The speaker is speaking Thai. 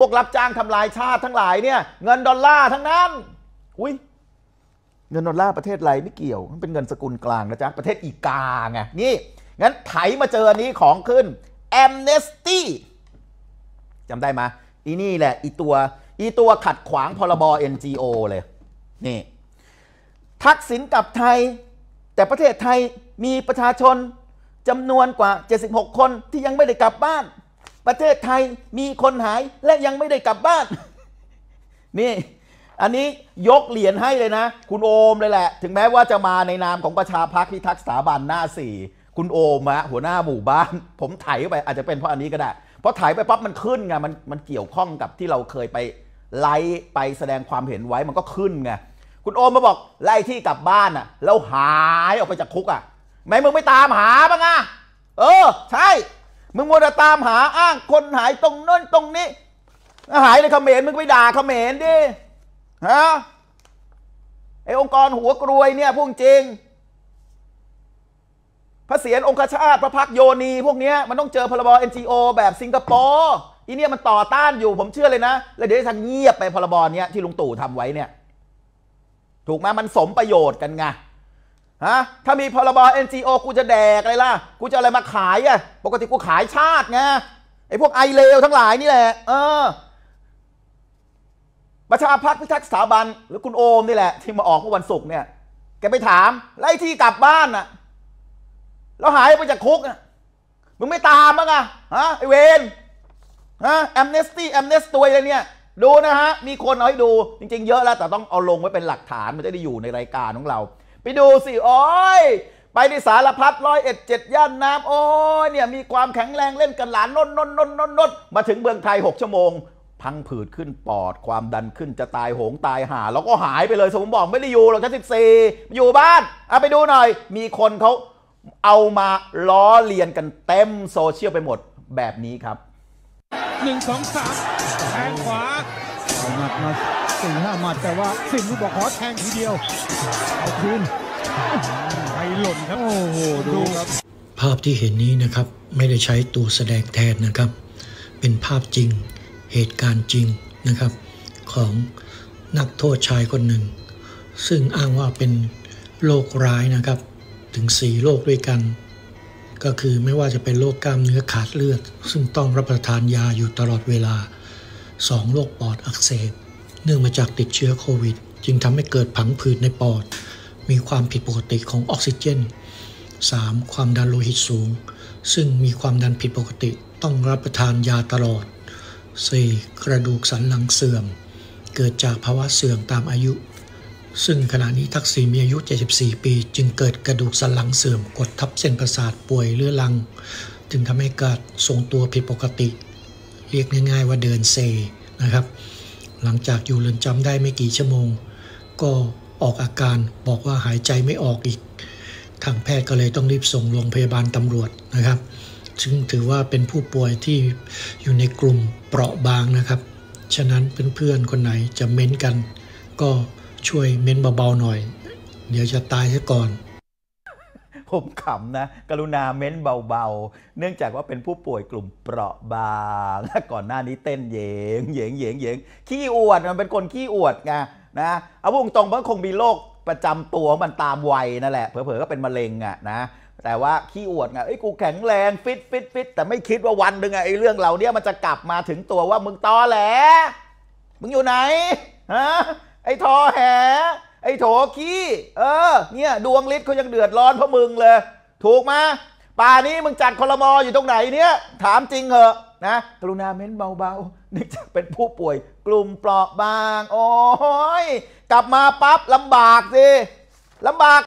วกรับจ้างทำลายชาติทั้งหลายเนี่ยเงินดอลลาร์ทั้งนั้นอุ้ยเงินดอลลาร์ประเทศไรไม่เกี่ยวมันเป็นเงินสกุลกลางนะจ๊ะประเทศอีกาไงนี่งั้นไถมาเจออันนี้ของขึ้น Amnesty จำได้ไหมอีนี่แหละอีตัวขัดขวางพรบ NGO เลยนี่ทักษิณกลับไทยแต่ประเทศไทยมีประชาชนจำนวนกว่า76คนที่ยังไม่ได้กลับบ้านประเทศไทยมีคนหายและยังไม่ได้กลับบ้านนี่อันนี้ยกเหรียญให้เลยนะคุณโอมเลยแหละถึงแม้ว่าจะมาในนามของประชาพรรคพิทักษ์สถาบันหน้า4คุณโอมอะหัวหน้าหมู่บ้านผมไถไปอาจจะเป็นเพราะอันนี้ก็ได้เพราะไถไปปั๊บมันขึ้นไงมันเกี่ยวข้องกับที่เราเคยไปไลฟ์ไปแสดงความเห็นไว้มันก็ขึ้นไงคุณโอมมาบอกไล่ที่กลับบ้านอะแล้วหายออกไปจากคุกอะแม้มึงไม่ตามหาบ้างอะใช่มึงมัวแต่ตามหาอ้างคนหายตรงโน้นตรงนี้หายในเขมรมึงไปด่าเขมรดิฮะไอองค์กรหัวกรวยเนี่ยพวกจริงพระเศียรองคชาตพระพักโยนีพวกนี้มันต้องเจอพรบ NGO แบบสิงคโปร์อีเนี่ยมันต่อต้านอยู่ผมเชื่อเลยนะแล้วเดี๋ยวจะเงียบไปพรบเนี้ยที่ลุงตู่ทำไว้เนี่ยถูกไหมมันสมประโยชน์กันไงฮะถ้ามีพรบ NGO กูจะแดกอะไรล่ะกูจะอะไรมาขายอ่ะปกติกูขายชาติไงไอพวกไอเลวทั้งหลายนี่แหละประชาพรรคพิทักษ์สถาบันหรือคุณโอมนี่แหละที่มาออกเมื่อวันศุกร์เนี่ยแกไปถามไล่ที่กลับบ้านน่ะแล้วหายไปจากคุกมึงไม่ตามมั้งฮะไอเวนแอมเนสตัวอะไรเนี่ยดูนะฮะมีคนเอาให้ดูจริงๆเยอะแล้วแต่ต้องเอาลงไว้เป็นหลักฐานมันจะได้อยู่ในรายการของเราไปดูสิโอ้ยไปที่สารพัด101 ย่านน้ำโอ้ยเนี่ยมีความแข็งแรงเล่นกันหลานนนมาถึงเมืองไทย6 ชั่วโมงพังผืดขึ้นปอดความดันขึ้นจะตายโหงตายห่าแล้วก็หายไปเลยสมบอกไม่ได้อยู่หรอกชั้น14อยู่บ้านเอาไปดูหน่อยมีคนเขาเอามาล้อเลียนกันเต็มโซเชียลไปหมดแบบนี้ครับ 1 2 3แทงขวาหมัดมา4-5 หมัดแต่ว่าสิงห์บอกขอแทงทีเดียวเอาคืนไปหล่นครับโอ้โหดูครับภาพที่เห็นนี้นะครับไม่ได้ใช้ตัวแสดงแทนนะครับเป็นภาพจริงเหตุการณ์จริงนะครับของนักโทษชายคนหนึ่งซึ่งอ้างว่าเป็นโรคร้ายนะครับถึง4 โรคด้วยกันก็คือไม่ว่าจะเป็นโรคกล้ามเนื้อขาดเลือดซึ่งต้องรับประทานยาอยู่ตลอดเวลา2 โรคปอดอักเสบเนื่องมาจากติดเชื้อโควิดจึงทำให้เกิดผังผืดในปอดมีความผิดปกติของออกซิเจน 3. ความดันโลหิตสูงซึ่งมีความดันผิดปกติต้องรับประทานยาตลอด 4. กระดูกสันหลังเสื่อมเกิดจากภาวะเสื่อมตามอายุซึ่งขณะนี้ทักษิณมีอายุ74 ปีจึงเกิดกระดูกสันหลังเสื่อมกดทับเส้นประสาทป่วยเรื้อรังจึงทำให้เกิดทรงตัวผิดปกติเรียกง่ายๆว่าเดินเซนะครับหลังจากอยู่เรือนจำได้ไม่กี่ชั่วโมงก็ออกอาการบอกว่าหายใจไม่ออกอีกทางแพทย์ก็เลยต้องรีบส่งโรงพยาบาลตำรวจนะครับซึ่งถือว่าเป็นผู้ป่วยที่อยู่ในกลุ่มเปราะบางนะครับฉะนั้นเพื่อนๆคนไหนจะเม้นกันก็ช่วยเม้นเบาๆหน่อยเดี๋ยวจะตายซะก่อนผมขำนะกรุณาเม้นเบาๆเนื่องจากว่าเป็นผู้ป่วยกลุ่มเปราะบางก่อนหน้านี้เต้นเหยงขี้อวดมันเป็นคนขี้อวดไงนะเอาพูดตรงๆมันคงมีโรคประจำตัวมันตามวัยนั่นแหละเผลอๆก็เป็นมะเร็งนะแต่ว่าขี้อวดไงกูแข็งแรงฟิตแต่ไม่คิดว่าวันหนึ่งไอ้เรื่องเหล่านี้มันจะกลับมาถึงตัวว่ามึงตอแหลมึงอยู่ไหนฮะไอ้ทอแหไอ้โถขี้เนี่ยดวงฤทธิ์เขายังเดือดร้อนเพราะมึงเลยถูกไหมป่านี้มึงจัดคลม.อยู่ตรงไหนเนี่ยถามจริงเหอะนะกรุณาเม้นเบาๆนึกจะเป็นผู้ป่วยกลุ่มเปราะบางโอ้ยกลับมาปั๊บลำบากสิลำบาก